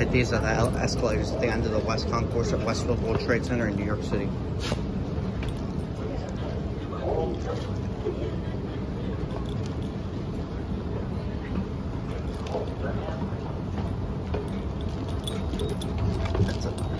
at these are the escalators at the end of the West Concourse at Westfield World Trade Center in New York City. That's it.